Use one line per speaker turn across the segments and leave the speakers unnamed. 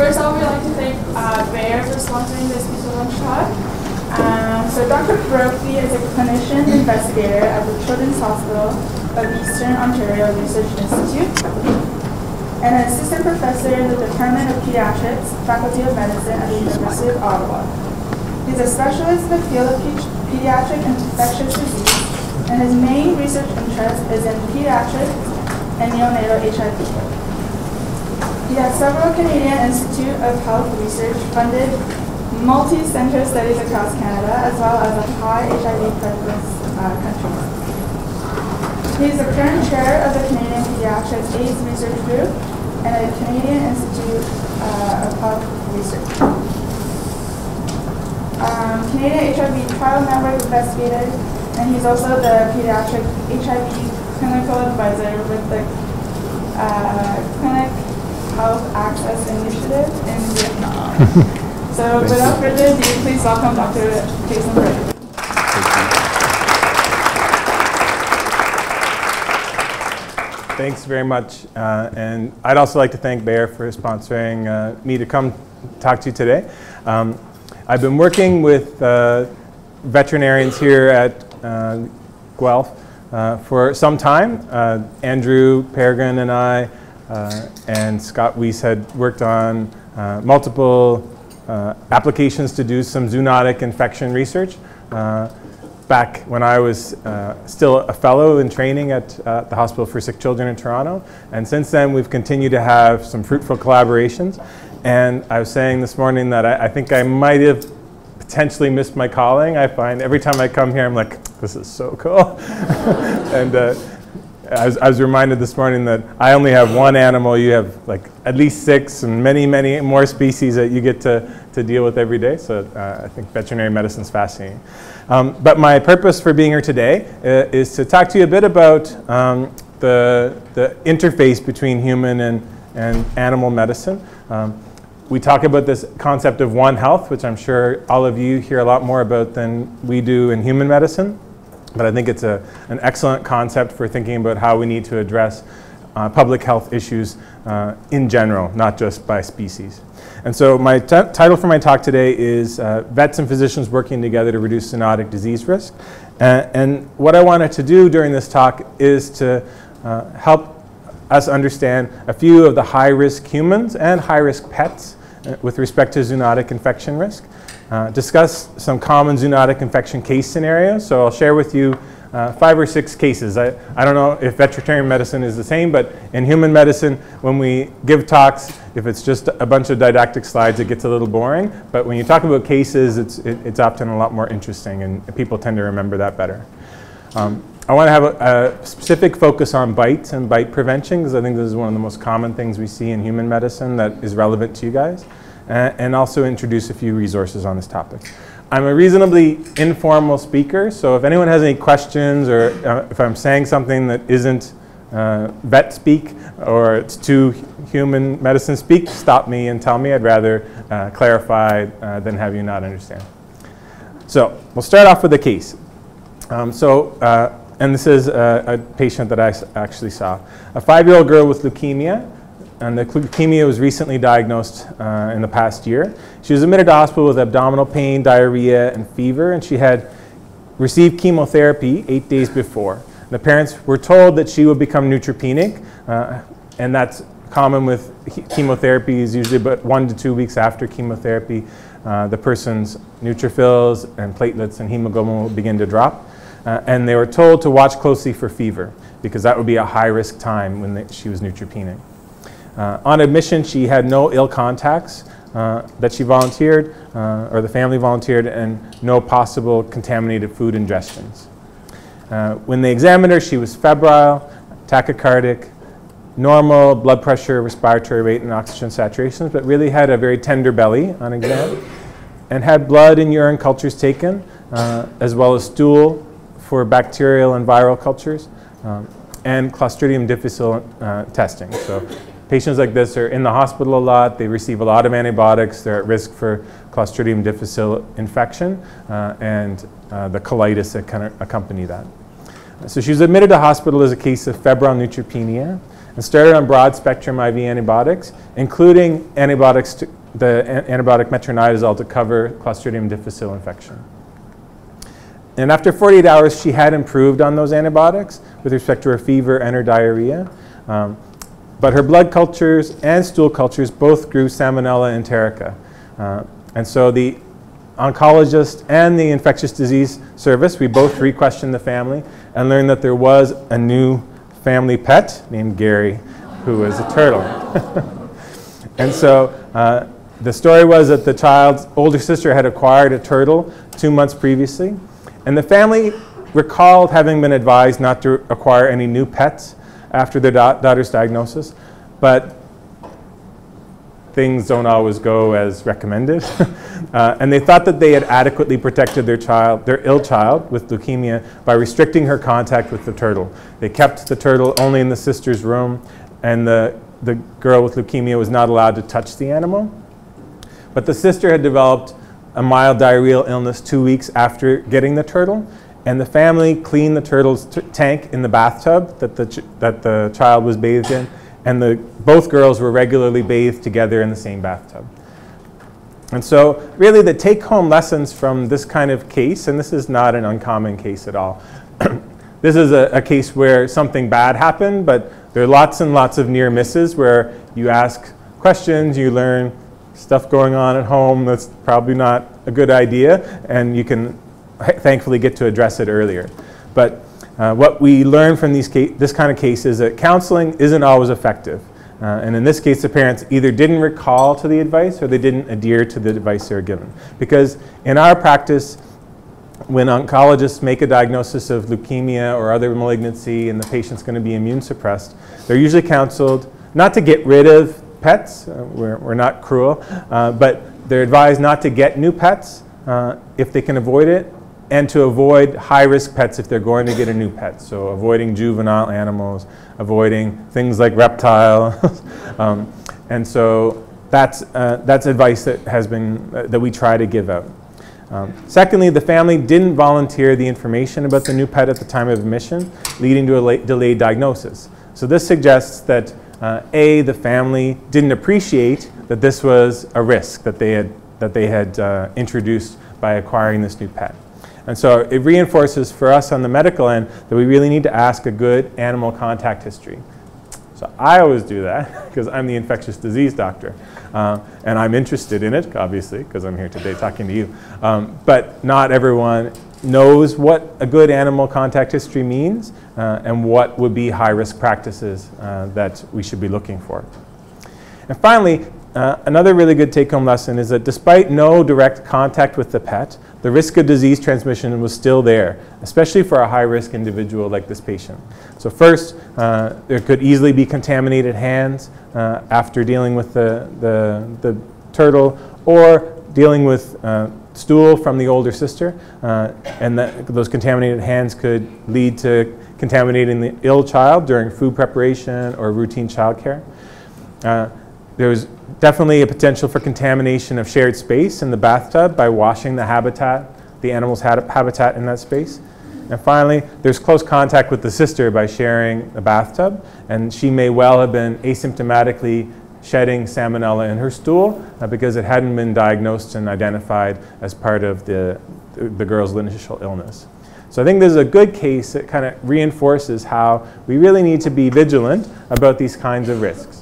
First of all, we'd like to thank Bayer for sponsoring this piece of lunch talk. So Dr. Brophy is a Clinician Investigator at the Children's Hospital of Eastern Ontario Research Institute and an Assistant Professor in the Department of Pediatrics, Faculty of Medicine at the University of Ottawa. He's a specialist in the field of pediatric infectious disease, and his main research interest is in pediatric and neonatal HIV. He has several Canadian Institute of Health Research funded multi-center studies across Canada, as well as a high HIV prevalence countries. He is the current chair of the Canadian Pediatric AIDS Research Group and a Canadian Institute of Health Research. Canadian HIV Trial Network Investigator, and he's also the Pediatric HIV Clinical Advisor with the Clinic Health Access Initiative in Vietnam. So without further ado, please welcome Dr. Jason Brophy.
Thanks very much. And I'd also like to thank Bayer for sponsoring me to come talk to you today. I've been working with veterinarians here at Guelph for some time. Andrew Peregrine and I and Scott Weiss had worked on multiple applications to do some zoonotic infection research back when I was still a fellow in training at the Hospital for Sick Children in Toronto. And since then, we've continued to have some fruitful collaborations. And I was saying this morning that I think I might have potentially missed my calling. I find every time I come here, I'm like, this is so cool. And I was reminded this morning that I only have one animal. You have like at least 6 and many, many more species that you get to deal with every day. So I think veterinary medicine is fascinating. But my purpose for being here today is to talk to you a bit about the interface between human and animal medicine. We talk about this concept of One Health, which I'm sure all of you hear a lot more about than we do in human medicine. But I think it's an excellent concept for thinking about how we need to address public health issues in general, not just by species. And so my title for my talk today is Vets and Physicians Working Together to Reduce Zoonotic Disease Risk. And what I wanted to do during this talk is to help us understand a few of the high-risk humans and high-risk pets with respect to zoonotic infection risk. Discuss some common zoonotic infection case scenarios. So I'll share with you 5 or 6 cases. I don't know if veterinary medicine is the same, but in human medicine, when we give talks, if it's just a bunch of didactic slides, it gets a little boring. But when you talk about cases, it's often a lot more interesting, and people tend to remember that better. I want to have a specific focus on bites and bite prevention, because I think this is one of the most common things we see in human medicine that is relevant to you guys, and also introduce a few resources on this topic. I'm a reasonably informal speaker, so if anyone has any questions or if I'm saying something that isn't vet speak or it's too human medicine speak, stop me and tell me. I'd rather clarify than have you not understand. So we'll start off with a case. And this is a patient that I actually saw. A 5-year-old girl with leukemia, and the leukemia was recently diagnosed in the past year. She was admitted to hospital with abdominal pain, diarrhea, and fever, and she had received chemotherapy 8 days before. The parents were told that she would become neutropenic, and that's common with chemotherapy. Is usually about 1 to 2 weeks after chemotherapy, the person's neutrophils and platelets and hemoglobin will begin to drop. And they were told to watch closely for fever, because that would be a high-risk time when she was neutropenic. On admission, she had no ill contacts that she volunteered, or the family volunteered, and no possible contaminated food ingestions. When they examined her, she was febrile, tachycardic, normal blood pressure, respiratory rate, and oxygen saturations, but really had a very tender belly on exam, and had blood and urine cultures taken, as well as stool for bacterial and viral cultures, and Clostridium difficile testing. So patients like this are in the hospital a lot. They receive a lot of antibiotics. They're at risk for Clostridium difficile infection and the colitis that kind of accompany that. So she was admitted to hospital as a case of febrile neutropenia. and started on broad-spectrum IV antibiotics, including antibiotics the antibiotic metronidazole to cover Clostridium difficile infection. And after 48 hours, she had improved on those antibiotics with respect to her fever and her diarrhea. But her blood cultures and stool cultures both grew Salmonella enterica. And so the oncologist and the infectious disease service, we both re-questioned the family and learned that there was a new family pet named Gary, who was a turtle. And so the story was that the child's older sister had acquired a turtle 2 months previously. And the family recalled having been advised not to acquire any new pets after their daughter's diagnosis, but things don't always go as recommended. And they thought that they had adequately protected their ill child with leukemia by restricting her contact with the turtle. They kept the turtle only in the sister's room, and the girl with leukemia was not allowed to touch the animal. But the sister had developed a mild diarrheal illness 2 weeks after getting the turtle, and the family cleaned the turtle's tank in the bathtub that the child was bathed in, and both girls were regularly bathed together in the same bathtub. And so really the take-home lessons from this kind of case, and this is not an uncommon case at all, this is a case where something bad happened, but there are lots and lots of near misses where you ask questions, you learn stuff going on at home that's probably not a good idea, and you can thankfully get to address it earlier. But what we learn from this kind of case is that counseling isn't always effective. And in this case, the parents either didn't recall to the advice or they didn't adhere to the advice they were given. Because in our practice, when oncologists make a diagnosis of leukemia or other malignancy and the patient's going to be immune suppressed, they're usually counseled not to get rid of pets, we're not cruel, but they're advised not to get new pets if they can avoid it, and to avoid high-risk pets if they're going to get a new pet. So avoiding juvenile animals, avoiding things like reptiles. And so that's advice that we try to give out. Secondly, the family didn't volunteer the information about the new pet at the time of admission, leading to a delayed diagnosis. So this suggests that the family didn't appreciate that this was a risk that they had introduced by acquiring this new pet. And so it reinforces for us on the medical end that we really need to ask a good animal contact history. So I always do that because I'm the infectious disease doctor. And I'm interested in it, obviously, because I'm here today talking to you. But not everyone knows what a good animal contact history means and what would be high-risk practices that we should be looking for. And finally, another really good take-home lesson is that despite no direct contact with the pet, the risk of disease transmission was still there, especially for a high-risk individual like this patient. So first, there could easily be contaminated hands after dealing with the turtle or dealing with stool from the older sister, and those contaminated hands could lead to contaminating the ill child during food preparation or routine childcare. There's definitely a potential for contamination of shared space in the bathtub by washing the animal's habitat in that space. And finally, there's close contact with the sister by sharing a bathtub, and she may well have been asymptomatically shedding salmonella in her stool because it hadn't been diagnosed and identified as part of the girl's initial illness. So I think this is a good case that kind of reinforces how we really need to be vigilant about these kinds of risks.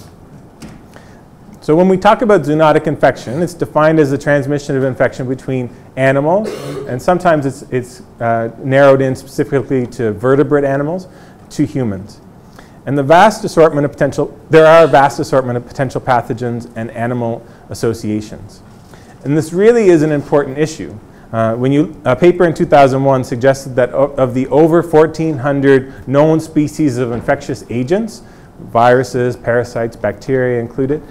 So when we talk about zoonotic infection, it's defined as the transmission of infection between animals, and sometimes it's narrowed in specifically to vertebrate animals, to humans. And there are a vast assortment of potential pathogens and animal associations. And this really is an important issue. A paper in 2001 suggested that of the over 1,400 known species of infectious agents, viruses, parasites, bacteria included,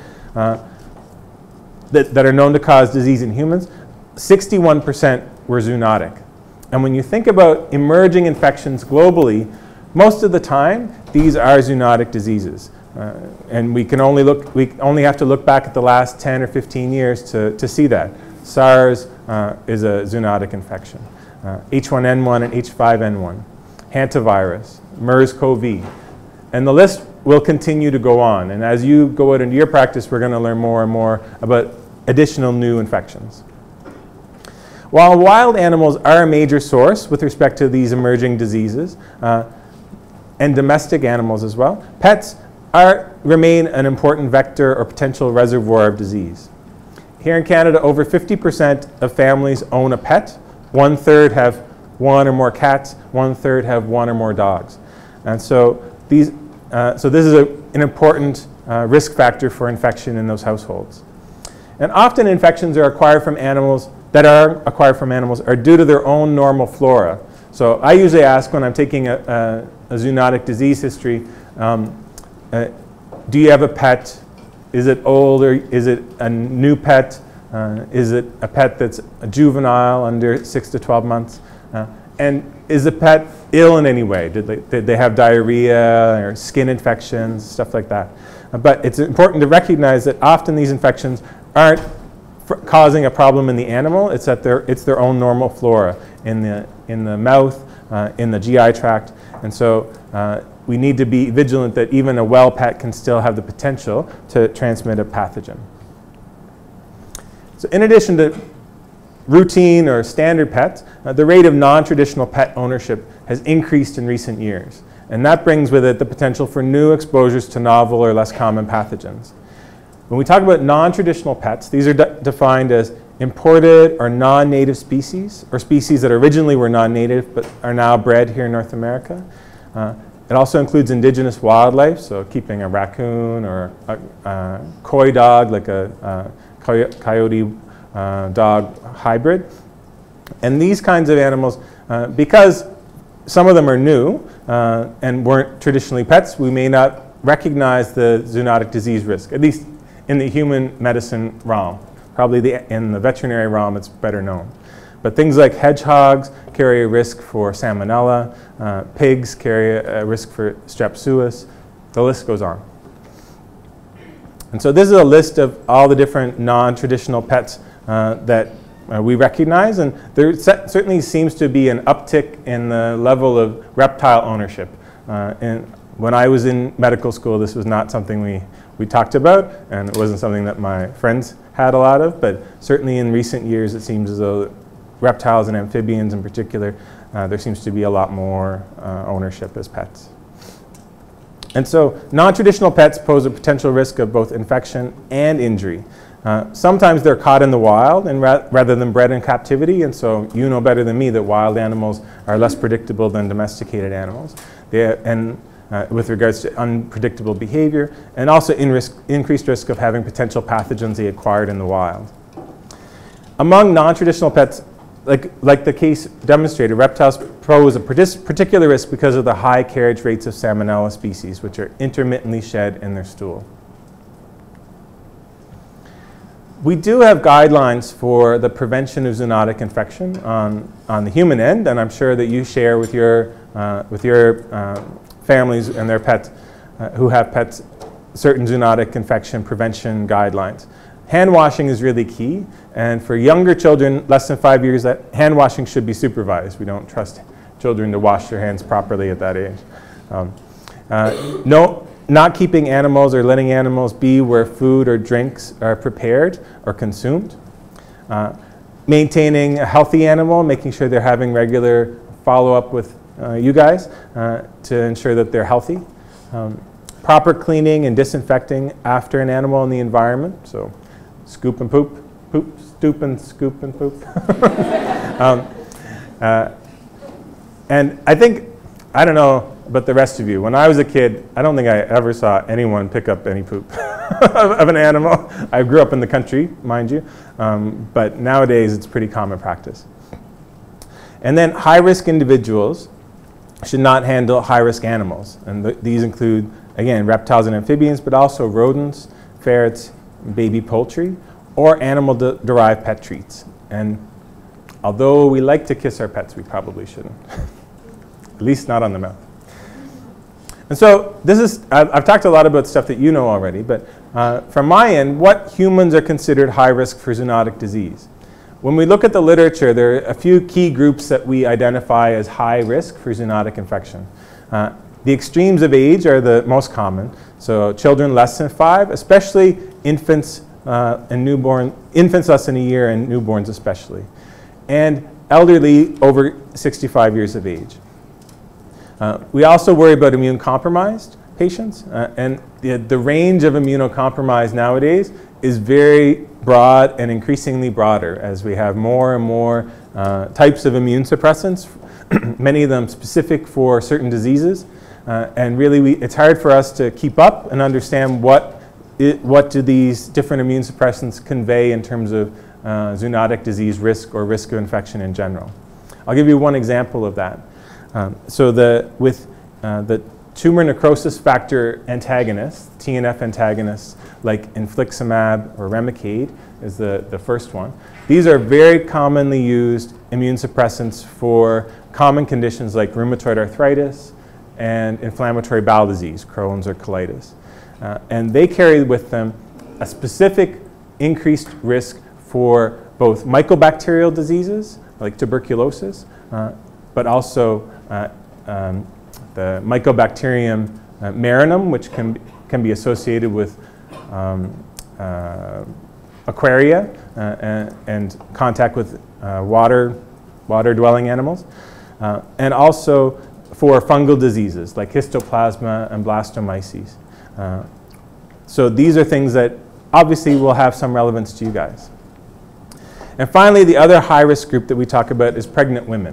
that are known to cause disease in humans, 61% were zoonotic. And when you think about emerging infections globally, most of the time, these are zoonotic diseases. And we only have to look back at the last 10 or 15 years to see that. SARS is a zoonotic infection. H1N1 and H5N1, hantavirus, MERS-CoV. And the list will continue to go on. And as you go out into your practice, we're going to learn more and more about additional new infections. While wild animals are a major source with respect to these emerging diseases, and domestic animals as well, pets remain an important vector or potential reservoir of disease. Here in Canada, over 50% of families own a pet. 1/3 have one or more cats, 1/3 have one or more dogs. And so, this is an important risk factor for infection in those households. And often infections are acquired from animals are due to their own normal flora. So I usually ask when I'm taking a zoonotic disease history, do you have a pet? Is it old or is it a new pet? Is it a pet that's a juvenile under 6 to 12 months? And is the pet ill in any way? Did they have diarrhea or skin infections, stuff like that? But it's important to recognize that often these infections aren't causing a problem in the animal. It's that it's their own normal flora in the mouth, in the GI tract. And so we need to be vigilant that even a well pet can still have the potential to transmit a pathogen. So in addition to routine or standard pets, the rate of non-traditional pet ownership has increased in recent years. And that brings with it the potential for new exposures to novel or less common pathogens. When we talk about non-traditional pets, these are defined as imported or non-native species, or species that originally were non-native but are now bred here in North America. It also includes indigenous wildlife, so keeping a raccoon or a coy dog, like a coyote dog hybrid. And these kinds of animals, because some of them are new and weren't traditionally pets, we may not recognize the zoonotic disease risk, at least in the human medicine realm. Probably in the veterinary realm, it's better known. But things like hedgehogs carry a risk for salmonella, pigs carry a risk for strep suis, the list goes on. And so this is a list of all the different non-traditional pets that we recognize, and there certainly seems to be an uptick in the level of reptile ownership. And when I was in medical school, this was not something we talked about, and it wasn't something that my friends had a lot of, but certainly in recent years it seems as though reptiles and amphibians in particular, there seems to be a lot more ownership as pets. And so non-traditional pets pose a potential risk of both infection and injury. Sometimes they're caught in the wild and rather than bred in captivity, and so you know better than me that wild animals are less predictable than domesticated animals. With regards to unpredictable behavior, and also increased risk of having potential pathogens they acquired in the wild. Among non-traditional pets, like the case demonstrated, reptiles pose a particular risk because of the high carriage rates of salmonella species, which are intermittently shed in their stool. We do have guidelines for the prevention of zoonotic infection on the human end, and I'm sure that you share with your families and their pets who have pets certain zoonotic infection prevention guidelines. Hand washing is really key, and for younger children, less than 5 years, that hand washing should be supervised. We don't trust children to wash their hands properly at that age. Not keeping animals or letting animals be where food or drinks are prepared or consumed. Maintaining a healthy animal, making sure they're having regular follow-up with you guys to ensure that they're healthy. Proper cleaning and disinfecting after an animal in the environment, so scoop and poop, stoop and scoop and poop. And I don't know about the rest of you, when I was a kid, I don't think I ever saw anyone pick up any poop of an animal. I grew up in the country, mind you, but nowadays it's pretty common practice. And then high-risk individuals should not handle high-risk animals. And these include, again, reptiles and amphibians, but also rodents, ferrets, baby poultry, or animal-derived pet treats. And although we like to kiss our pets, we probably shouldn't. At least not on the mouth. And so I've talked a lot about stuff that you know already, but from my end, what humans are considered high risk for zoonotic disease? When we look at the literature, there are a few key groups that we identify as high risk for zoonotic infection. The extremes of age are the most common. So children less than 5, especially infants and newborn, infants less than a year and newborns especially. And elderly over 65 years of age. We also worry about immune-compromised patients, and the range of immunocompromised nowadays is very broad and increasingly broader as we have more and more types of immune suppressants, many of them specific for certain diseases, and really it's hard for us to keep up and understand what do these different immune suppressants convey in terms of zoonotic disease risk or risk of infection in general. I'll give you one example of that. With the tumor necrosis factor antagonists, TNF antagonists, like infliximab or Remicade is the first one. These are very commonly used immune suppressants for common conditions like rheumatoid arthritis and inflammatory bowel disease, Crohn's or colitis. And they carry with them a specific increased risk for both mycobacterial diseases like tuberculosis, but also the Mycobacterium marinum, which can be associated with aquaria and contact with water-dwelling animals, and also for fungal diseases like histoplasma and blastomyces. So these are things that obviously will have some relevance to you guys. And finally, the other high-risk group that we talk about is pregnant women.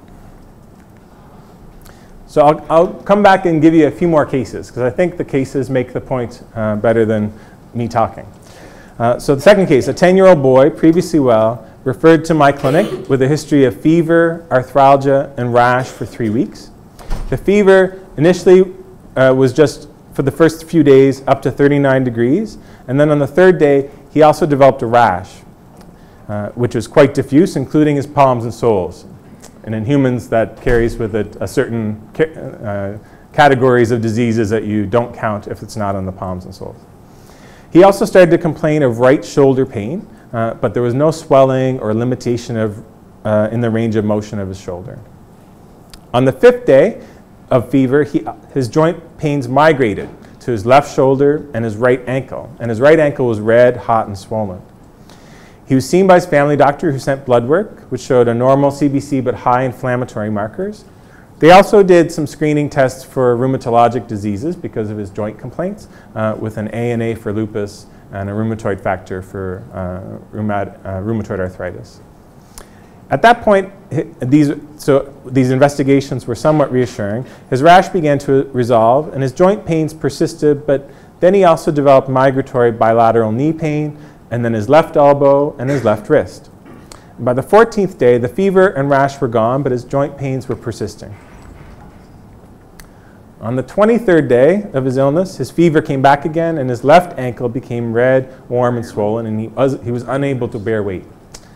So I'll come back and give you a few more cases, because I think the cases make the point better than me talking. So the second case, a 10-year-old boy, previously well, referred to my clinic with a history of fever, arthralgia, and rash for 3 weeks. The fever initially was just for the first few days up to 39 degrees, and then on the third day, he also developed a rash, which was quite diffuse, including his palms and soles. And in humans, that carries with it a certain categories of diseases that you don't count if it's not on the palms and soles. He also started to complain of right shoulder pain, but there was no swelling or limitation in the range of motion of his shoulder. On the 5th day of fever, his joint pains migrated to his left shoulder and his right ankle. And his right ankle was red, hot, and swollen. He was seen by his family doctor, who sent blood work, which showed a normal CBC but high inflammatory markers. They also did some screening tests for rheumatologic diseases because of his joint complaints, with an ANA for lupus and a rheumatoid factor for rheumatoid arthritis. At that point, these investigations were somewhat reassuring. His rash began to resolve, and his joint pains persisted, but then he also developed migratory bilateral knee pain, and then his left elbow and his left wrist. By the 14th day, the fever and rash were gone, but his joint pains were persisting. On the 23rd day of his illness, his fever came back again, and his left ankle became red, warm, and swollen, and he was unable to bear weight.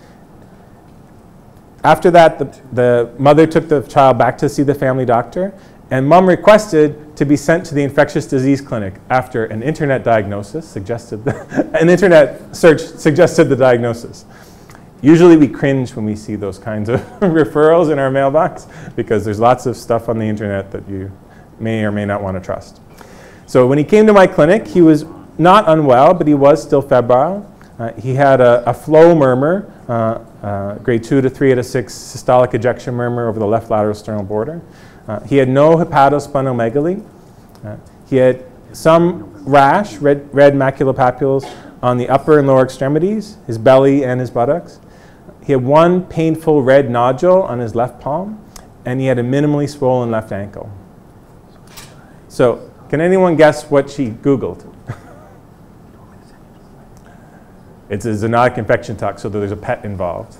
After that, the mother took the child back to see the family doctor, and mom requested to be sent to the infectious disease clinic after an internet diagnosis suggested, an internet search suggested the diagnosis. Usually we cringe when we see those kinds of referrals in our mailbox because there's lots of stuff on the internet that you may or may not want to trust. So when he came to my clinic, he was not unwell, but he was still febrile. He had a flow murmur, grade 2 to 3 out of 6 systolic ejection murmur over the left lateral sternal border. He had no hepatosplenomegaly. He had some rash, red maculopapules on the upper and lower extremities, his belly and his buttocks. He had one painful red nodule on his left palm, and he had a minimally swollen left ankle. So, can anyone guess what she Googled? It's a zoonotic infection talk, so there's a pet involved.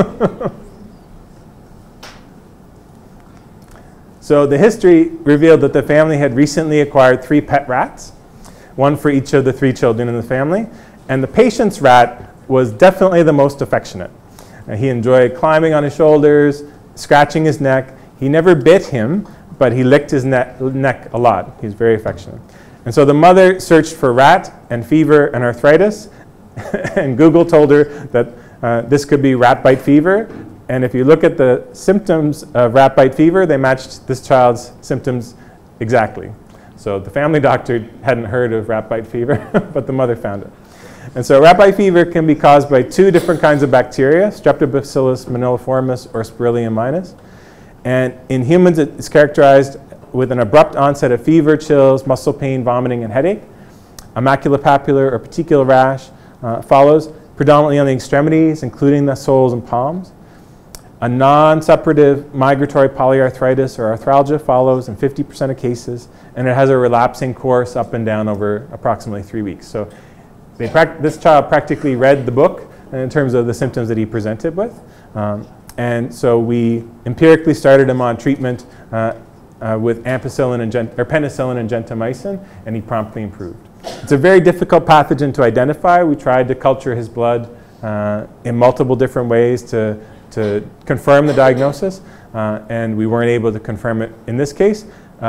So the history revealed that the family had recently acquired 3 pet rats, one for each of the 3 children in the family, and the patient's rat was definitely the most affectionate. He enjoyed climbing on his shoulders, scratching his neck. He never bit him, but he licked his neck a lot. He was very affectionate. And so the mother searched for rat and fever and arthritis, and Google told her that this could be rat bite fever. And if you look at the symptoms of rat bite fever, they matched this child's symptoms exactly. So the family doctor hadn't heard of rat bite fever, but the mother found it. And so rat bite fever can be caused by two different kinds of bacteria, Streptobacillus moniliformis or Spirillum minus. And in humans, it's characterized with an abrupt onset of fever, chills, muscle pain, vomiting, and headache. A maculopapular or petechial rash follows, predominantly on the extremities, including the soles and palms. A non-suppurative migratory polyarthritis or arthralgia follows in 50% of cases, and it has a relapsing course up and down over approximately 3 weeks. So this child practically read the book in terms of the symptoms that he presented with. And so we empirically started him on treatment with penicillin and gentamicin, and he promptly improved. It's a very difficult pathogen to identify. We tried to culture his blood in multiple different ways to confirm the diagnosis, and we weren't able to confirm it in this case.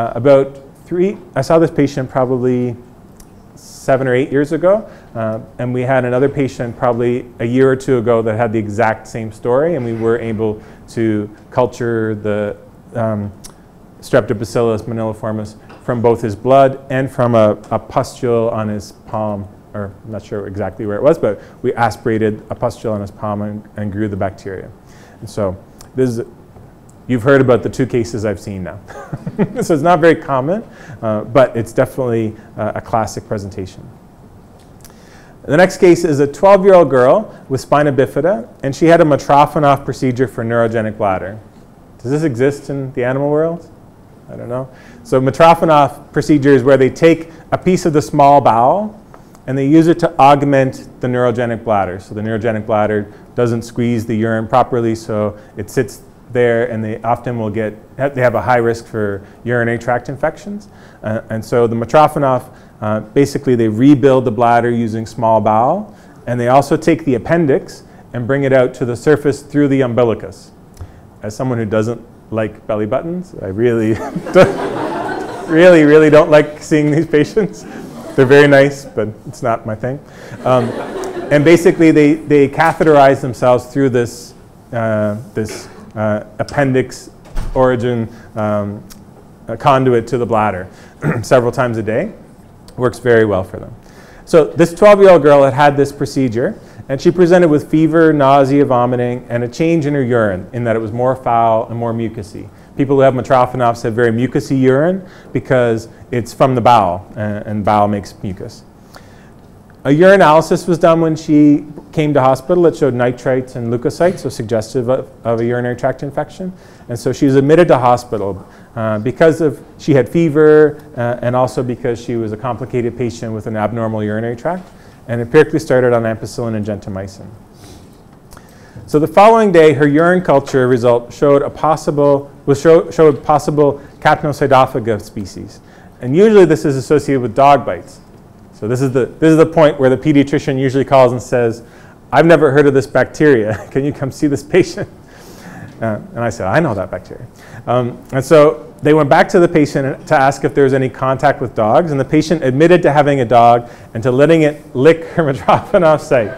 I saw this patient probably 7 or 8 years ago, and we had another patient probably a year or two ago that had the exact same story, and we were able to culture the Streptobacillus moniliformis from both his blood and from a pustule on his palm, or I'm not sure exactly where it was, but we aspirated a pustule on his palm and grew the bacteria. And so you've heard about the 2 cases I've seen now. So it's not very common, but it's definitely a classic presentation. The next case is a 12-year-old girl with spina bifida, and she had a Mitrofanoff procedure for neurogenic bladder. Does this exist in the animal world? I don't know. So Mitrofanoff procedure is where they take a piece of the small bowel and they use it to augment the neurogenic bladder. So the neurogenic bladder doesn't squeeze the urine properly, so it sits there, and they often will they have a high risk for urinary tract infections. And so the Mitrofanoff, basically they rebuild the bladder using small bowel, and they also take the appendix and bring it out to the surface through the umbilicus. As someone who doesn't like belly buttons, I really, really don't like seeing these patients. They're very nice, but it's not my thing. And basically, they catheterize themselves through this appendix origin conduit to the bladder several times a day. Works very well for them. So this 12-year-old girl had this procedure, and she presented with fever, nausea, vomiting, and a change in her urine in that it was more foul and more mucousy. People who have Mitrofanoffs have very mucousy urine because it's from the bowel, and bowel makes mucus. A urinalysis was done when she came to hospital. It showed nitrites and leukocytes, so suggestive of a urinary tract infection. And so she was admitted to hospital because she had fever and also because she was a complicated patient with an abnormal urinary tract, and empirically started on ampicillin and gentamicin. So the following day, her urine culture result showed possible Capnocytophaga species. And usually this is associated with dog bites. So this is the point where the pediatrician usually calls and says, I've never heard of this bacteria. Can you come see this patient? And I said, I know that bacteria. And so they went back to the patient to ask if there was any contact with dogs, and the patient admitted to having a dog and to letting it lick her Mitrofanoff site.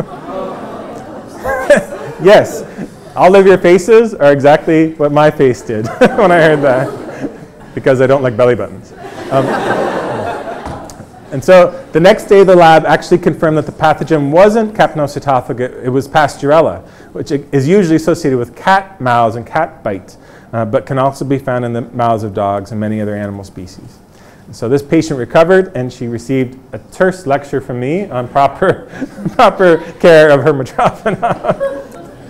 Yes, all of your faces are exactly what my face did when I heard that, because I don't like belly buttons. And so the next day, the lab actually confirmed that the pathogen wasn't Capnocytophaga, it was Pasteurella, which is usually associated with cat mouths and cat bites, but can also be found in the mouths of dogs and many other animal species. So this patient recovered, and she received a terse lecture from me on proper care of her Mitrofanoff.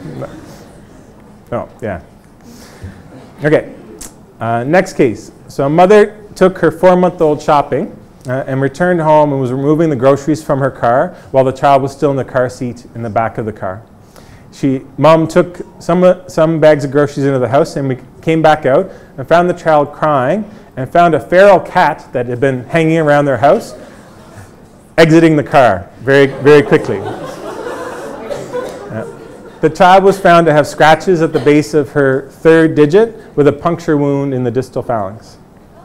Oh, yeah. Okay, next case. So a mother took her 4-month-old shopping and returned home and was removing the groceries from her car while the child was still in the car seat in the back of the car. Mom took some bags of groceries into the house, and we came back out and found the child crying and found a feral cat that had been hanging around their house exiting the car very, very quickly. The child was found to have scratches at the base of her 3rd digit with a puncture wound in the distal phalanx.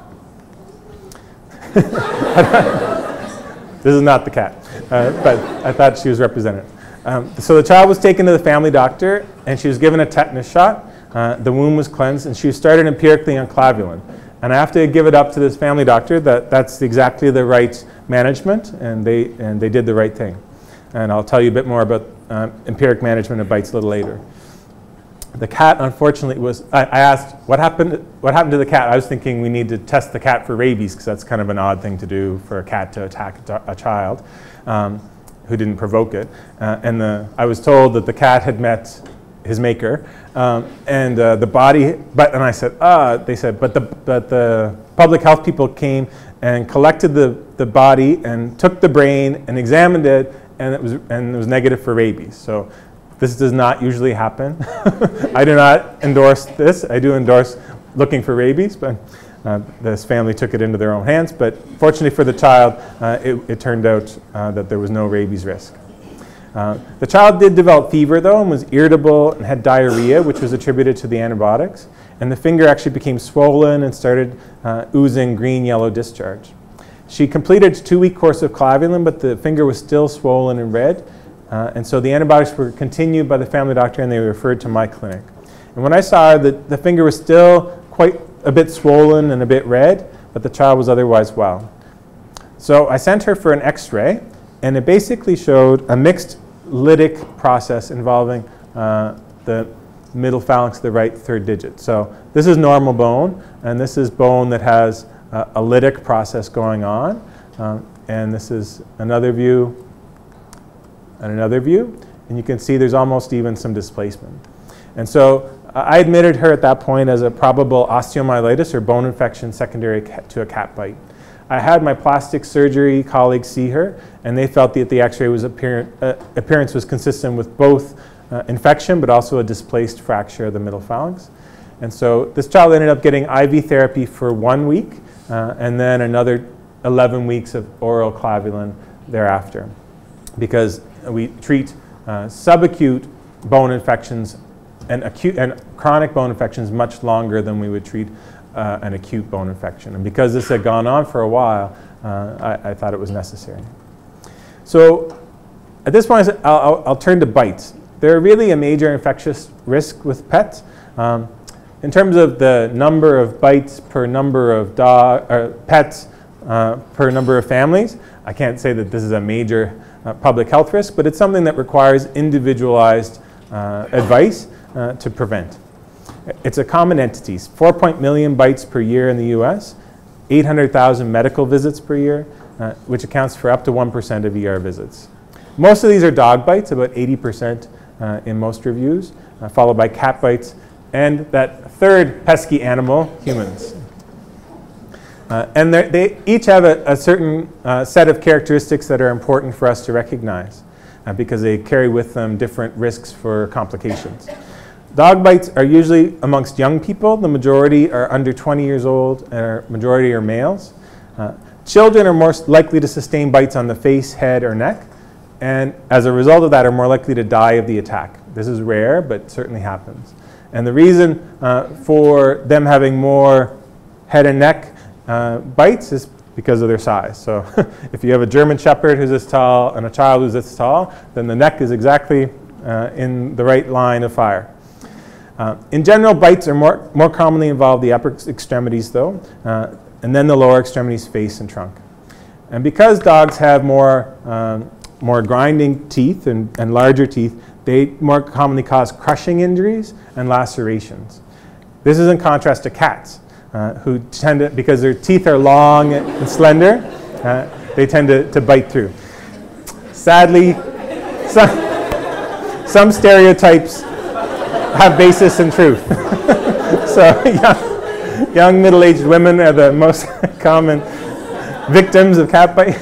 This is not the cat, but I thought she was represented. So the child was taken to the family doctor, and she was given a tetanus shot. The wound was cleansed, and she was started empirically on clavulin. And I have to give it up to this family doctor that that's exactly the right management, and they did the right thing. And I'll tell you a bit more about empiric management of bites a little later. The cat, unfortunately, I asked, what happened to the cat? I was thinking we need to test the cat for rabies, because that's kind of an odd thing to do for a cat to attack a child who didn't provoke it. I was told that the cat had met his maker, and the body, and I said, they said, but the public health people came and collected the body and took the brain and examined it, and it was negative for rabies. So this does not usually happen. I do not endorse this. I do endorse looking for rabies, but this family took it into their own hands. But fortunately for the child, it turned out that there was no rabies risk. The child did develop fever, though, and was irritable and had diarrhea, which was attributed to the antibiotics. And the finger actually became swollen and started oozing green-yellow discharge. She completed a 2-week course of clavulin, but the finger was still swollen and red. And so the antibiotics were continued by the family doctor, and they were referred to my clinic. And when I saw her, the finger was still quite a bit swollen and a bit red, but the child was otherwise well. So I sent her for an X-ray, and it basically showed a mixed lytic process involving the middle phalanx, the right third digit. So this is normal bone, and this is bone that has a lytic process going on. And this is another view and another view. And you can see there's almost even some displacement. And so I admitted her at that point as a probable osteomyelitis or bone infection secondary to a cat bite. I had my plastic surgery colleagues see her, and they felt that the X-ray appearance was consistent with both infection, but also a displaced fracture of the middle phalanx. And so this child ended up getting IV therapy for 1 week, and then another 11 weeks of oral clavulin thereafter, because we treat subacute bone infections and acute and chronic bone infections much longer than we would treat an acute bone infection. And because this had gone on for a while, I thought it was necessary. So at this point, I'll turn to bites. They're really a major infectious risk with pets. In terms of the number of bites per number of pets per number of families, I can't say that this is a major public health risk, but it's something that requires individualized advice to prevent. It's a common entity. 4.1 million bites per year in the US, 800,000 medical visits per year, which accounts for up to 1% of ER visits. Most of these are dog bites, about 80% in most reviews, followed by cat bites, and that third pesky animal, humans. And they each have a certain set of characteristics that are important for us to recognize because they carry with them different risks for complications. Dog bites are usually amongst young people. The majority are under 20 years old, and the majority are males. Children are more likely to sustain bites on the face, head, or neck, and as a result of that are more likely to die of the attack. This is rare, but certainly happens. And the reason for them having more head and neck bites is because of their size. So if you have a German Shepherd who's this tall and a child who's this tall, then the neck is exactly in the right line of fire. In general, bites are more commonly involve the upper extremities, though, and then the lower extremities, face and trunk. And because dogs have more grinding teeth and larger teeth, they more commonly cause crushing injuries and lacerations. This is in contrast to cats, who tend to, because their teeth are long and slender, they tend to bite through. Sadly, some stereotypes have basis in truth. So young middle-aged women are the most common victims of cat bites.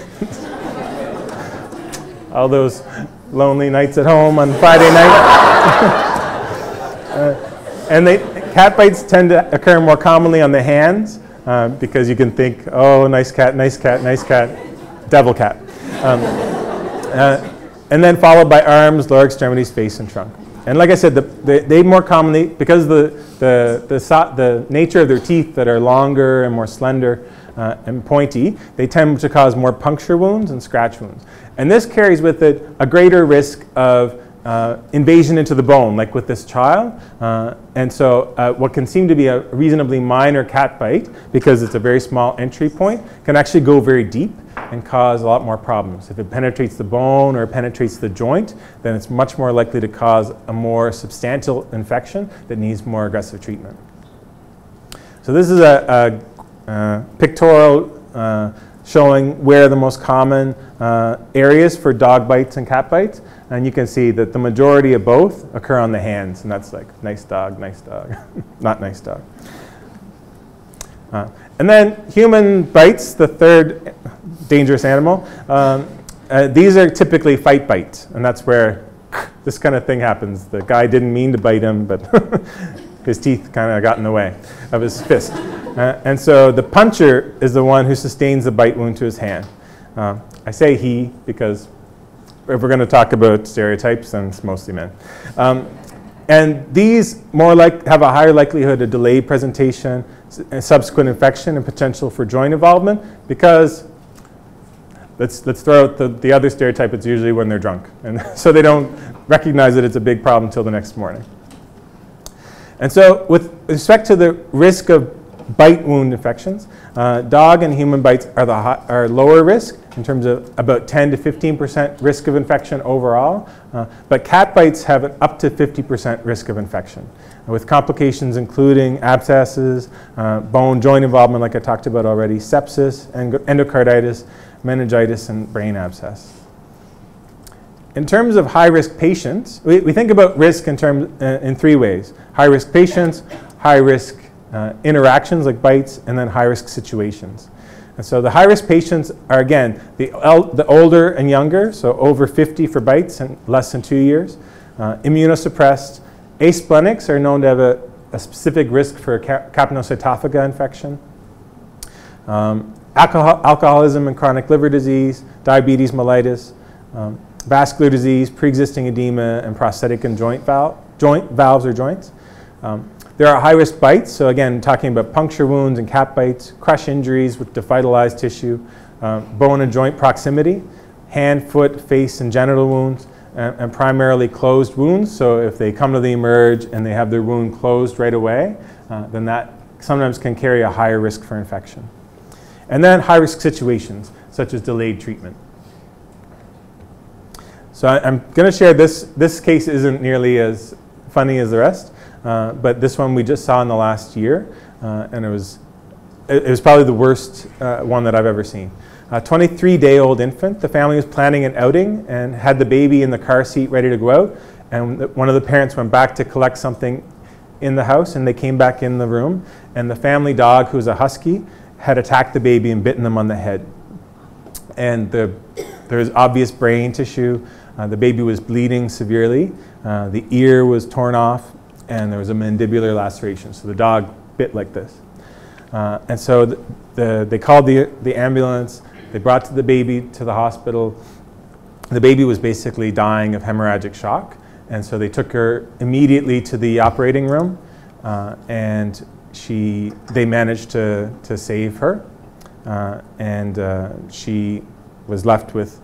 All those lonely nights at home on Friday night. And cat bites tend to occur more commonly on the hands because you can think, oh, nice cat, nice cat, nice cat, devil cat. And then followed by arms, lower extremities, face, and trunk. And like I said, they more commonly, because the nature of their teeth that are longer and more slender and pointy, they tend to cause more puncture wounds and scratch wounds. And this carries with it a greater risk of invasion into the bone, like with this child. And so what can seem to be a reasonably minor cat bite, because it's a very small entry point, can actually go very deep and cause a lot more problems. If it penetrates the bone or penetrates the joint, then it's much more likely to cause a more substantial infection that needs more aggressive treatment. So this is a pictorial showing where the most common areas for dog bites and cat bites. And you can see that the majority of both occur on the hands. And that's like, nice dog, not nice dog. And then human bites, the third dangerous animal. These are typically fight bites. And that's where this kind of thing happens. The guy didn't mean to bite him, but his teeth kind of got in the way of his fist. And so the puncher is the one who sustains the bite wound to his hand. I say he because if we're going to talk about stereotypes, then it's mostly men. And these have a higher likelihood of delayed presentation, subsequent infection, and potential for joint involvement, because let's throw out the other stereotype. It's usually when they're drunk. And so they don't recognize that it's a big problem until the next morning. And so with respect to the risk of bite wound infections, dog and human bites are lower risk in terms of about 10 to 15% risk of infection overall, but cat bites have an up to 50% risk of infection, with complications including abscesses, bone joint involvement like I talked about already, sepsis, endocarditis, meningitis, and brain abscess. In terms of high-risk patients, we think about risk in three ways: high-risk patients, high-risk interactions like bites, and then high-risk situations. And so the high-risk patients are, again, the older and younger, so over 50 for bites and less than 2 years, immunosuppressed. Asplenics are known to have a specific risk for capnocytophaga infection. Alcoholism and chronic liver disease, diabetes mellitus, vascular disease, pre-existing edema, and prosthetic and joint valves or joints. There are high-risk bites, so again, talking about puncture wounds and cat bites, crush injuries with defibrilized tissue, bone and joint proximity, hand, foot, face, and genital wounds, and primarily closed wounds. So if they come to the emerge and they have their wound closed right away, then that sometimes can carry a higher risk for infection. And then high-risk situations, such as delayed treatment. So I'm going to share this case isn't nearly as funny as the rest. But this one we just saw in the last year, and it was probably the worst one that I've ever seen. A 23-day-old infant. The family was planning an outing and had the baby in the car seat ready to go out. And one of the parents went back to collect something in the house, and they came back in the room. And the family dog, who was a husky, had attacked the baby and bitten them on the head. And there was obvious brain tissue. The baby was bleeding severely. The ear was torn off, and there was a mandibular laceration. So the dog bit like this. And so they called the ambulance. They brought the baby to the hospital. The baby was basically dying of hemorrhagic shock. And so they took her immediately to the operating room, and they managed to save her. And she was left with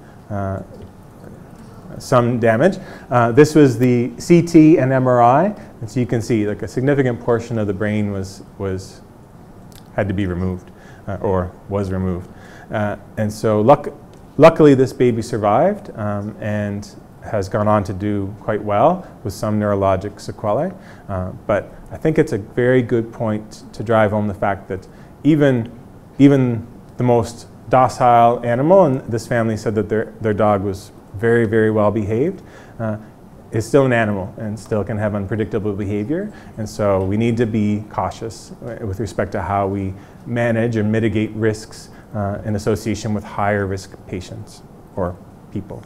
some damage. This was the CT and MRI, and so you can see like a significant portion of the brain had to be removed or was removed. And so luckily this baby survived and has gone on to do quite well with some neurologic sequelae. But I think it's a very good point to drive home the fact that even the most docile animal, and this family said that their dog was very, very well behaved, is still an animal and still can have unpredictable behavior. And so we need to be cautious with respect to how we manage and mitigate risks in association with higher risk patients or people.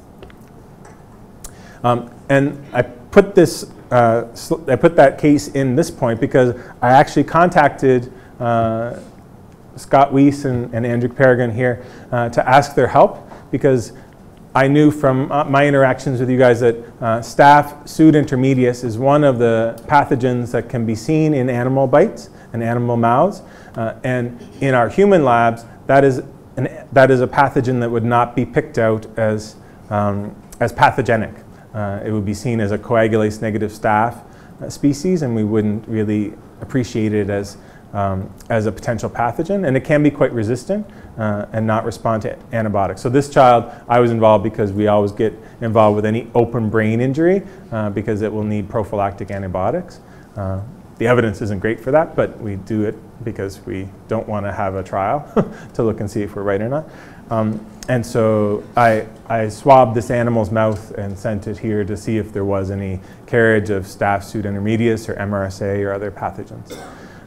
And I put that case in this point because I actually contacted Scott Weiss and Andrew Peregrine here to ask their help, because I knew from my interactions with you guys that staph pseudointermedius is one of the pathogens that can be seen in animal bites and animal mouths. And in our human labs, that is a pathogen that would not be picked out as pathogenic. it would be seen as a coagulase negative staph species, and we wouldn't really appreciate it as a potential pathogen, and it can be quite resistant and not respond to antibiotics. So this child, I was involved because we always get involved with any open brain injury because it will need prophylactic antibiotics. The evidence isn't great for that, but we do it because we don't want to have a trial to look and see if we're right or not. And so I swabbed this animal's mouth and sent it here to see if there was any carriage of Staph pseudointermedius or MRSA or other pathogens.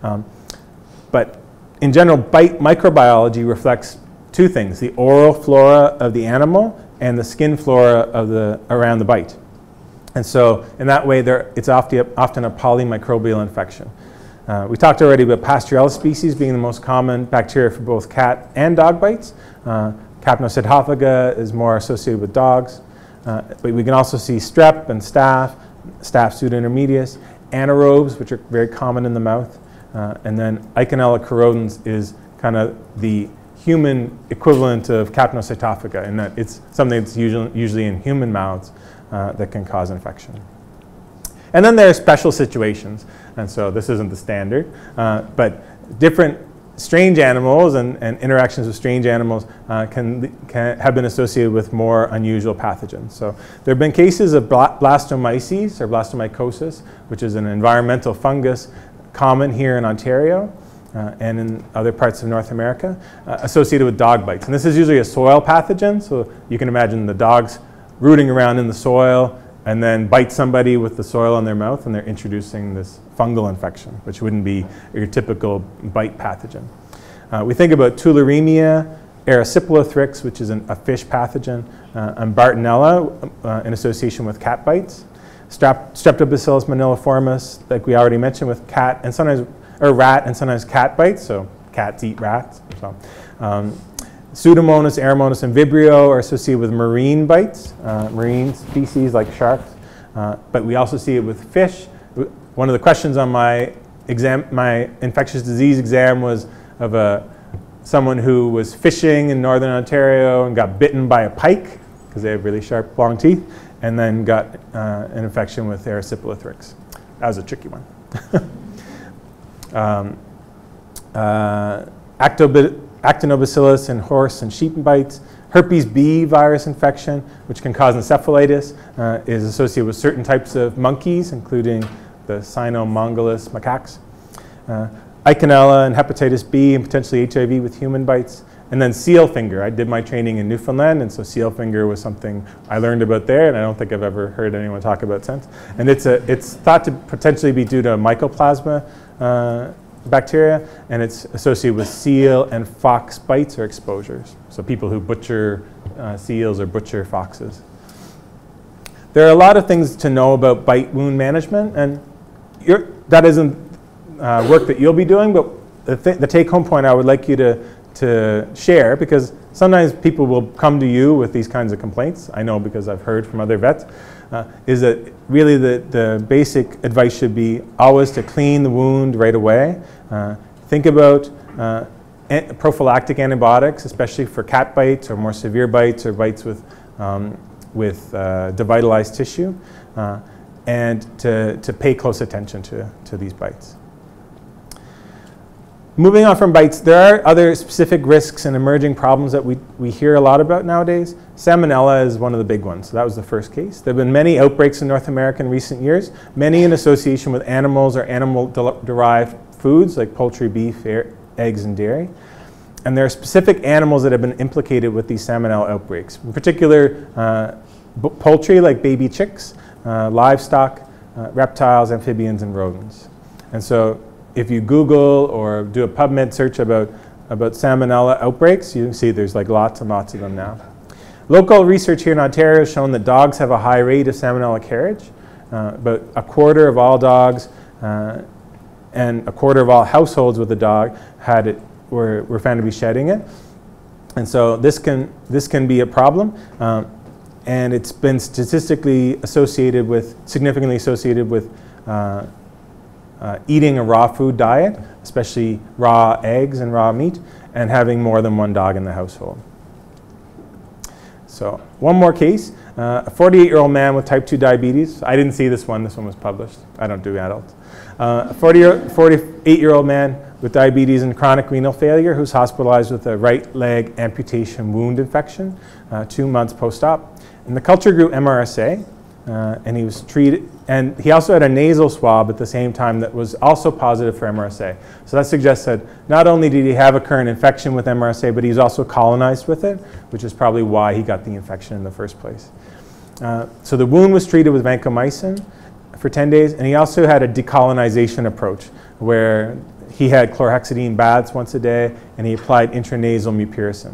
But in general, bite microbiology reflects two things: the oral flora of the animal and the skin flora of around the bite. And so in that way, it's often a polymicrobial infection. We talked already about Pasteurella species being the most common bacteria for both cat and dog bites. Capnocytophaga is more associated with dogs. But we can also see strep and staph pseudointermedius, anaerobes, which are very common in the mouth. And then Eikenella corrodens is kind of the human equivalent of Capnocytophaga, in that it's something that's usually in human mouths that can cause infection. And then there are special situations, and so this isn't the standard, but different strange animals and interactions with strange animals can have been associated with more unusual pathogens. So there have been cases of blastomyces or blastomycosis, which is an environmental fungus common here in Ontario and in other parts of North America, associated with dog bites. And this is usually a soil pathogen, so you can imagine the dogs rooting around in the soil and then bite somebody with the soil in their mouth, and they're introducing this fungal infection, which wouldn't be your typical bite pathogen. We think about tularemia, erysipelathrix, which is a fish pathogen, and Bartonella in association with cat bites. Streptobacillus moniliformis, like we already mentioned, with cat and sometimes, or rat and sometimes cat bites, so cats eat rats. So, Pseudomonas, Aeromonas, and Vibrio are associated with marine bites, marine species like sharks, but we also see it with fish. One of the questions on my infectious disease exam was of someone who was fishing in Northern Ontario and got bitten by a pike, because they have really sharp, long teeth, and then got an infection with erysipelathrix. That was a tricky one. Actinobacillus in horse and sheep bites. Herpes B virus infection, which can cause encephalitis, is associated with certain types of monkeys, including the cynomongolus macaques. Eikenella and hepatitis B, and potentially HIV with human bites. And then seal finger. I did my training in Newfoundland, and so seal finger was something I learned about there, and I don't think I've ever heard anyone talk about since. And it's thought to potentially be due to mycoplasma bacteria, and it's associated with seal and fox bites or exposures. So people who butcher seals or butcher foxes. There are a lot of things to know about bite wound management, and that isn't work that you'll be doing, but the take-home point I would like you to share, because sometimes people will come to you with these kinds of complaints, I know because I've heard from other vets, is that really the basic advice should be always to clean the wound right away. Think about prophylactic antibiotics, especially for cat bites or more severe bites or bites with devitalized tissue, and to pay close attention to these bites. Moving on from bites, there are other specific risks and emerging problems that we hear a lot about nowadays. Salmonella is one of the big ones. So that was the first case. There have been many outbreaks in North America in recent years, many in association with animals or animal-derived foods like poultry, beef, eggs, and dairy. And there are specific animals that have been implicated with these salmonella outbreaks. In particular, poultry like baby chicks, livestock, reptiles, amphibians, and rodents. And so if you Google or do a PubMed search about salmonella outbreaks, you can see there's like lots and lots of them now. Local research here in Ontario has shown that dogs have a high rate of salmonella carriage. About a quarter of all dogs and a quarter of all households with a dog were found to be shedding it. And so this can be a problem. And it's been significantly associated with eating a raw food diet, especially raw eggs and raw meat, and having more than one dog in the household. So one more case. a 48-year-old man with type 2 diabetes. I didn't see this one was published. I don't do adults. A 48-year-old man with diabetes and chronic renal failure who's hospitalized with a right leg amputation wound infection 2 months post-op. And the culture grew MRSA, and he was treated, and he also had a nasal swab at the same time that was also positive for MRSA. So that suggests that not only did he have a current infection with MRSA, but he's also colonized with it, which is probably why he got the infection in the first place. So the wound was treated with vancomycin for 10 days, and he also had a decolonization approach where he had chlorhexidine baths once a day, and he applied intranasal mupirocin.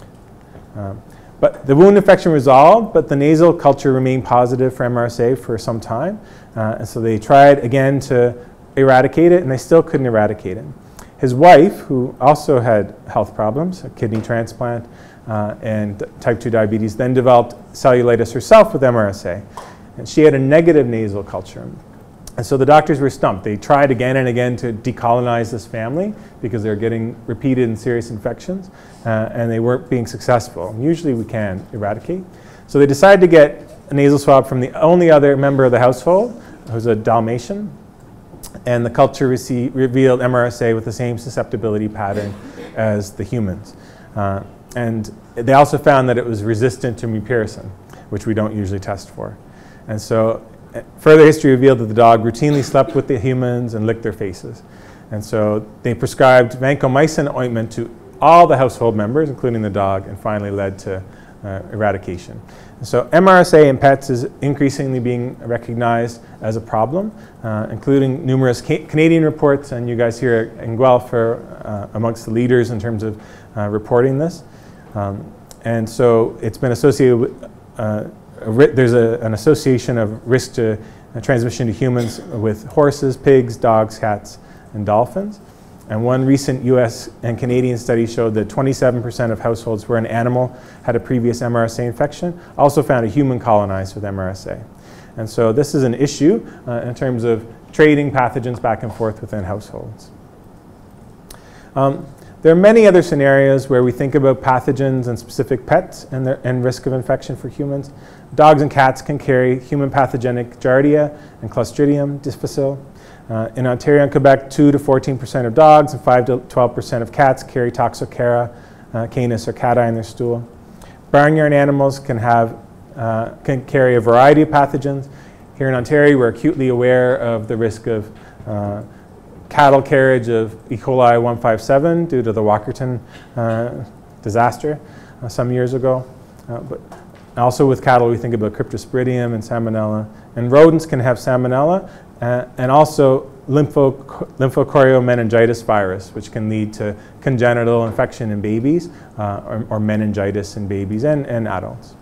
But the wound infection resolved, but the nasal culture remained positive for MRSA for some time. And so they tried again to eradicate it, and they still couldn't eradicate it. His wife, who also had health problems, a kidney transplant and type 2 diabetes, then developed cellulitis herself with MRSA. And she had a negative nasal culture. And so the doctors were stumped. They tried again and again to decolonize this family because they were getting repeated and serious infections, and they weren't being successful. Usually we can eradicate. So they decided to get a nasal swab from the only other member of the household, who's a Dalmatian, and the culture revealed MRSA with the same susceptibility pattern as the humans. And they also found that it was resistant to mupirocin, which we don't usually test for. And so further history revealed that the dog routinely slept with the humans and licked their faces. And so they prescribed vancomycin ointment to all the household members, including the dog, and finally led to eradication. And so MRSA in pets is increasingly being recognized as a problem, including numerous Canadian reports, and you guys here in Guelph are amongst the leaders in terms of reporting this. And so it's been associated with there's an association of risk to transmission to humans with horses, pigs, dogs, cats, and dolphins. And one recent US and Canadian study showed that 27% of households where an animal had a previous MRSA infection also found a human colonized with MRSA. And so this is an issue in terms of trading pathogens back and forth within households. There are many other scenarios where we think about pathogens and specific pets and risk of infection for humans. Dogs and cats can carry human pathogenic Giardia and Clostridium difficile. In Ontario and Quebec, 2 to 14% of dogs and 5 to 12% of cats carry Toxocara canis or cat eye in their stool. Barnyard animals can carry a variety of pathogens. Here in Ontario, we're acutely aware of the risk of cattle carriage of E. coli 157 due to the Walkerton disaster some years ago. But also with cattle, we think about Cryptosporidium and Salmonella. And rodents can have Salmonella and also lymphochoriomeningitis virus, which can lead to congenital infection in babies or meningitis in babies and adults.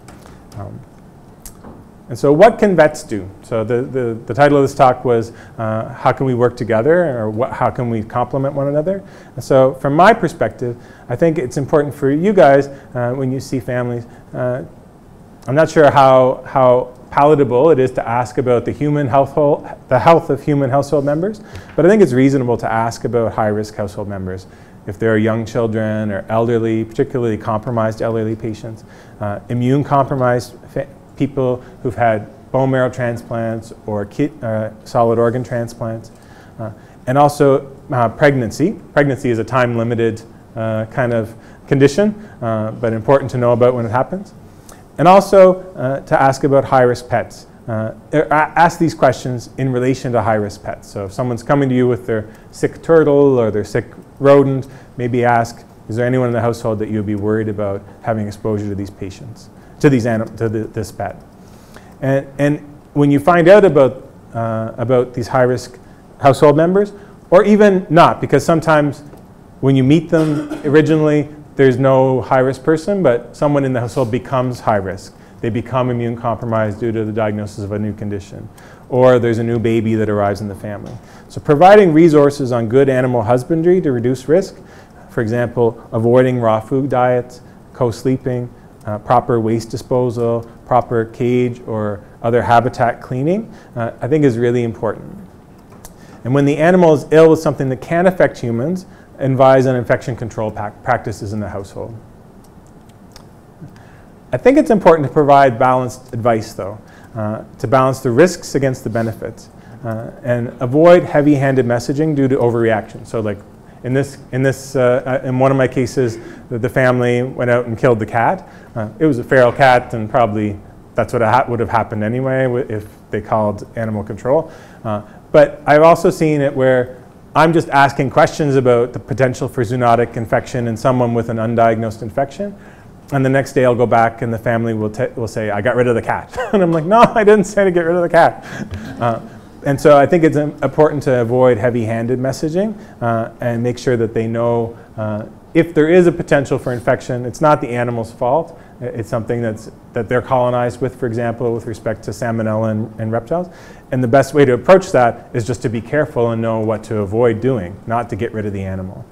And so what can vets do? So the title of this talk was how can we work together, or how can we complement one another? And so from my perspective, I think it's important for you guys when you see families. I'm not sure how palatable it is to ask about the health of human household members, but I think it's reasonable to ask about high-risk household members. If there are young children or elderly, particularly compromised elderly patients, immune-compromised people who've had bone marrow transplants or solid organ transplants, and also pregnancy. Pregnancy is a time-limited kind of condition, but important to know about when it happens. And also to ask about high-risk pets. Ask these questions in relation to high-risk pets. So if someone's coming to you with their sick turtle or their sick rodent, maybe ask, is there anyone in the household that you'd be worried about having exposure to these patients? To this pet. And when you find out about these high-risk household members, or even not, because sometimes when you meet them originally, there's no high-risk person, but someone in the household becomes high-risk. They become immune-compromised due to the diagnosis of a new condition, or there's a new baby that arrives in the family. So providing resources on good animal husbandry to reduce risk, for example, avoiding raw food diets, co-sleeping, proper waste disposal, proper cage or other habitat cleaning, I think is really important. And when the animal is ill with something that can affect humans, advise on infection control practices in the household. I think it's important to provide balanced advice, though, to balance the risks against the benefits, and avoid heavy-handed messaging due to overreaction. So, like in one of my cases, the family went out and killed the cat. It was a feral cat, and probably that's what would have happened anyway if they called animal control. But I've also seen it where I'm just asking questions about the potential for zoonotic infection in someone with an undiagnosed infection. And the next day I'll go back and the family will say, I got rid of the cat. And I'm like, no, I didn't say to get rid of the cat. And so I think it's important to avoid heavy-handed messaging and make sure that they know if there is a potential for infection, it's not the animal's fault. It's something that they're colonized with, for example, with respect to salmonella and reptiles. And the best way to approach that is just to be careful and know what to avoid doing, not to get rid of the animal.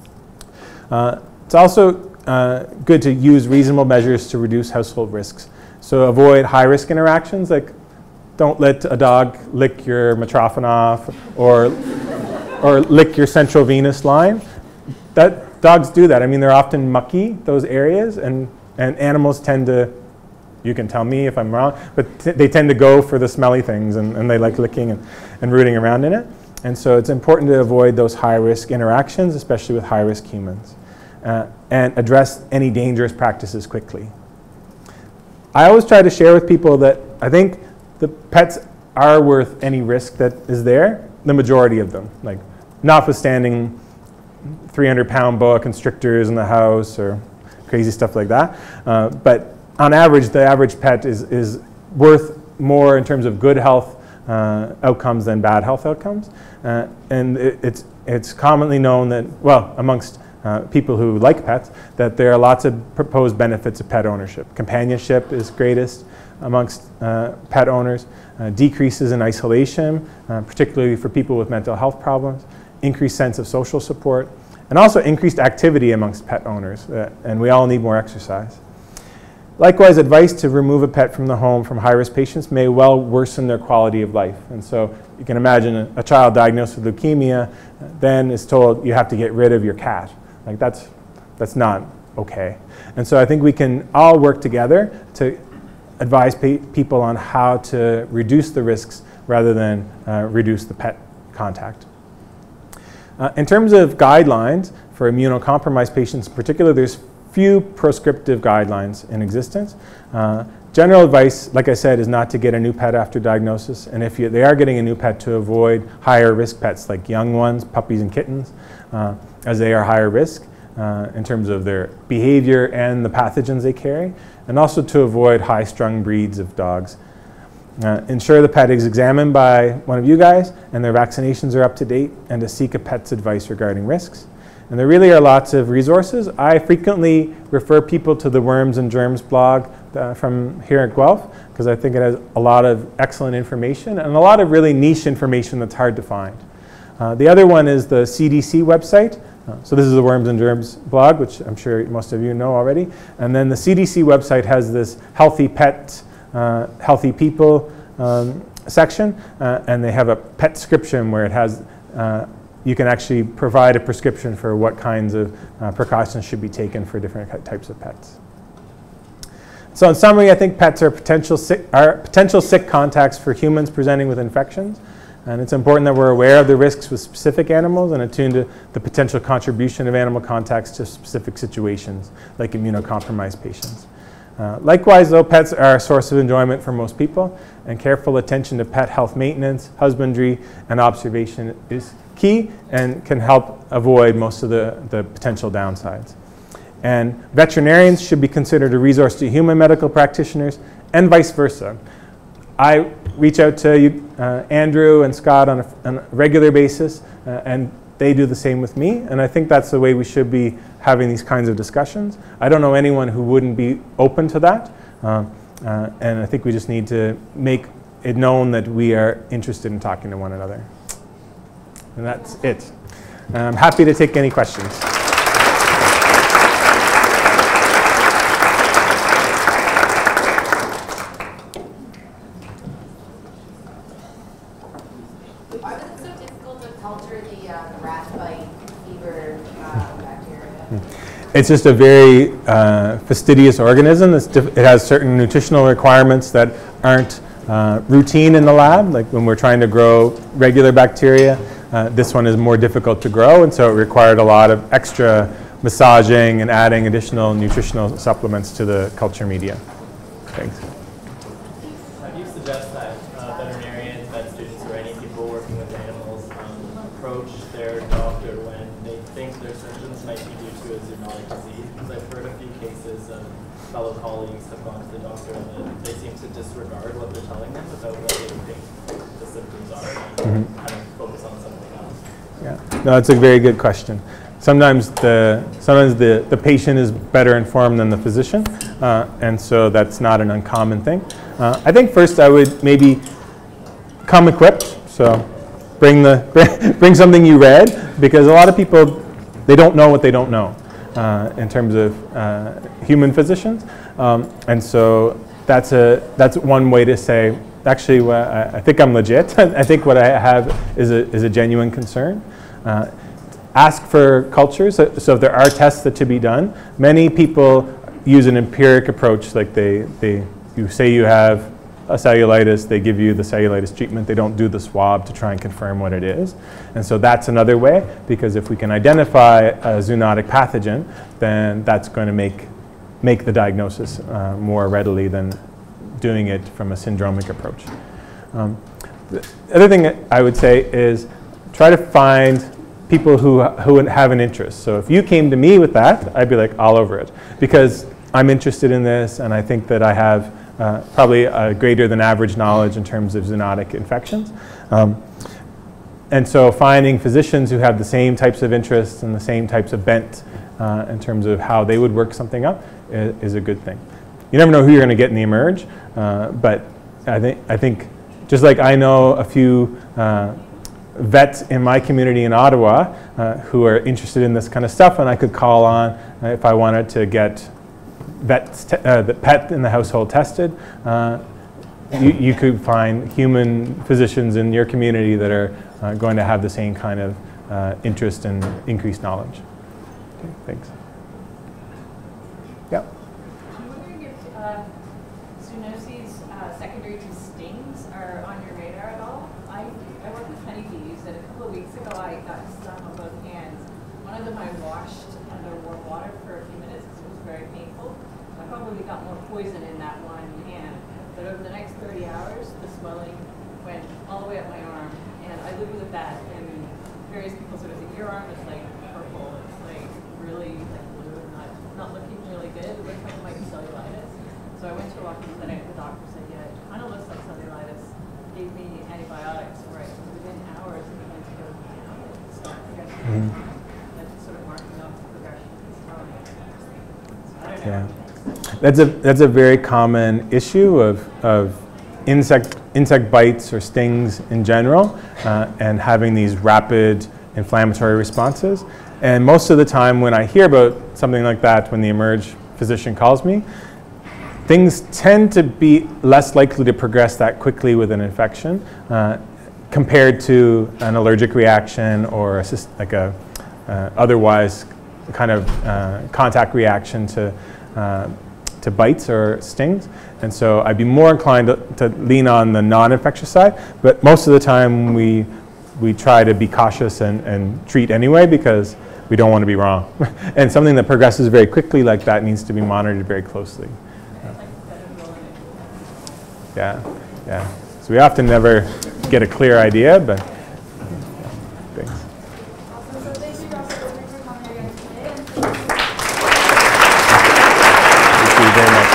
It's also good to use reasonable measures to reduce household risks. So avoid high-risk interactions, like don't let a dog lick your Mitrofanov or lick your central venous line. Dogs do that. I mean, they're often mucky, those areas, and animals tend to, you can tell me if I'm wrong, but they tend to go for the smelly things, and they like licking and rooting around in it. And so it's important to avoid those high-risk interactions, especially with high-risk humans, and address any dangerous practices quickly. I always try to share with people that I think the pets are worth any risk that is there, the majority of them, like notwithstanding 300-pound boa constrictors in the house or crazy stuff like that. But on average, the average pet is worth more in terms of good health outcomes than bad health outcomes. And it's commonly known that, well, amongst people who like pets, that there are lots of proposed benefits of pet ownership. Companionship is greatest amongst pet owners, decreases in isolation, particularly for people with mental health problems, increased sense of social support, and also increased activity amongst pet owners, and we all need more exercise. Likewise, advice to remove a pet from the home from high-risk patients may well worsen their quality of life. And so you can imagine a child diagnosed with leukemia then is told you have to get rid of your cat. Like that's not okay. And so I think we can all work together to advise people on how to reduce the risks rather than reduce the pet contact. In terms of guidelines for immunocompromised patients in particular, there's few prescriptive guidelines in existence. General advice, like I said, is not to get a new pet after diagnosis, and if they are getting a new pet, to avoid higher risk pets like young ones, puppies and kittens, as they are higher risk in terms of their behavior and the pathogens they carry, and also to avoid high-strung breeds of dogs. Ensure the pet is examined by one of you guys and their vaccinations are up to date, and to seek a pet's advice regarding risks. And there really are lots of resources. I frequently refer people to the Worms and Germs blog from here at Guelph, because I think it has a lot of excellent information and a lot of really niche information that's hard to find. The other one is the CDC website. So this is the Worms and Germs blog, which I'm sure most of you know already. And then the CDC website has this healthy pets, healthy people section, and they have a pet prescription where it has you can actually provide a prescription for what kinds of precautions should be taken for different types of pets. So in summary, I think pets are potential sick contacts for humans presenting with infections. And it's important that we're aware of the risks with specific animals and attuned to the potential contribution of animal contacts to specific situations, like immunocompromised patients. Likewise, though, pets are a source of enjoyment for most people, and careful attention to pet health maintenance, husbandry, and observation is key and can help avoid most of the potential downsides. And veterinarians should be considered a resource to human medical practitioners and vice versa. I reach out to you, Andrew and Scott on a regular basis, and they do the same with me, and I think that's the way we should be having these kinds of discussions. I don't know anyone who wouldn't be open to that, and I think we just need to make it known that we are interested in talking to one another. And that's it. I'm happy to take any questions.
Why was it so difficult to culture the rat bite fever bacteria?
it's just a very fastidious organism. It has certain nutritional requirements that aren't routine in the lab, like when we're trying to grow regular bacteria. This one is more difficult to grow, and so it required a lot of extra massaging and adding additional nutritional supplements to the culture media. Thanks.
How do you suggest that veterinarians, vet students, or any people working with animals approach their doctor when they think their symptoms might be due to a zoonotic disease? Because I've heard a few cases of fellow colleagues have gone to the doctor and they seem to disregard what they're telling them about what they think the symptoms are and kind of focus on something else.
Yeah, no, it's a very good question. Sometimes the patient is better informed than the physician, and so that's not an uncommon thing. I think first I would maybe come equipped, so bring something you read, because a lot of people, they don't know what they don't know in terms of human physicians, and so that's one way to say, actually, I think I'm legit. I think what I have is a genuine concern. Ask for cultures, so if there are tests that to be done. Many people use an empiric approach, like you say you have a cellulitis, they give you the cellulitis treatment, they don't do the swab to try and confirm what it is. And so that's another way, because if we can identify a zoonotic pathogen, then that's going to make the diagnosis more readily than doing it from a syndromic approach. The other thing I would say is try to find people who have an interest. So if you came to me with that, I'd be like all over it, because I'm interested in this and I think that I have probably a greater than average knowledge in terms of zoonotic infections. And so finding physicians who have the same types of interests and the same types of bent in terms of how they would work something up is a good thing. You never know who you're going to get in the emerge, but I think just like I know a few vets in my community in Ottawa who are interested in this kind of stuff, and I could call on if I wanted to get the pet in the household tested. You could find human physicians in your community that are going to have the same kind of interest and increased knowledge. Okay, thanks. Yeah.
I'm wondering if zoonoses secondary to stings are on your radar at all. I work with honeybees, and a couple of weeks ago I got stung on both hands. One of them I washed under warm water for a few minutes because it was very painful. I probably got more poison in that one hand. But over the next 30 hours, the swelling went all the way up my arm, and I live with that. And various people sort of say, your arm is like purple. It's like really like blue and not looking really good. It looks like it might be cellulitis. So I went to a walk-in clinic. The doctor said, yeah, it kind of looks like cellulitis. Gave me antibiotics for it. Within hours, it began to go down. So I think I should that's sort of marking off the progression of the swelling. So I don't know.
Yeah. That's a very common issue of insect bites or stings in general, and having these rapid inflammatory responses. And most of the time when I hear about something like that, when the emerge physician calls me, things tend to be less likely to progress that quickly with an infection compared to an allergic reaction or a otherwise kind of contact reaction to bites or stings. And so I'd be more inclined to lean on the non-infectious side, but most of the time we try to be cautious and treat anyway, because we don't want to be wrong. And something that progresses very quickly like that needs to be monitored very closely. Yeah, yeah. So we often never get a clear idea, but thanks.
Awesome. So thank you, Dr. Brophy, for coming again today. And
Thank you very much.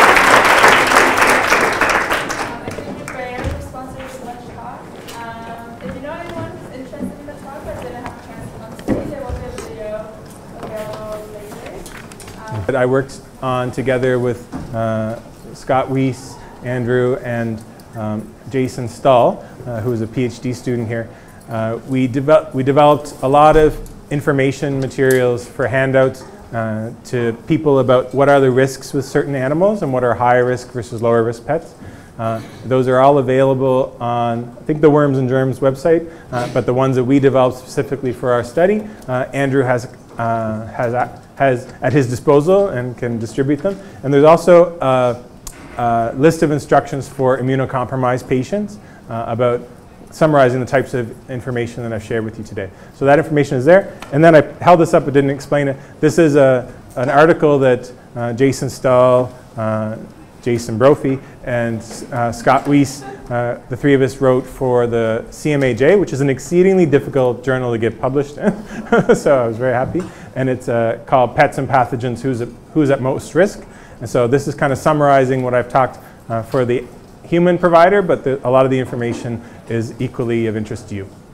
I think Bear sponsors this lunch talk. If you know anyone who's interested in the talk but didn't have a chance to come today, there will be a video available later.
I worked on together with Scott Weiss, Andrew, and Jason Stull, who is a PhD student here. We developed a lot of information materials for handouts to people about what are the risks with certain animals and what are high risk versus lower risk pets. Those are all available on, I think, the Worms and Germs website, but the ones that we developed specifically for our study, Andrew has has at his disposal and can distribute them. And there's also a list of instructions for immunocompromised patients about summarizing the types of information that I've shared with you today. So that information is there. And then I held this up but didn't explain it. This is an article that Jason Stahl, Jason Brophy, and Scott Weiss, the three of us wrote for the CMAJ, which is an exceedingly difficult journal to get published in. So I was very happy. And it's called Pets and Pathogens, Who's at Most Risk. And so this is kind of summarizing what I've talked for the human provider, but a lot of the information is equally of interest to you.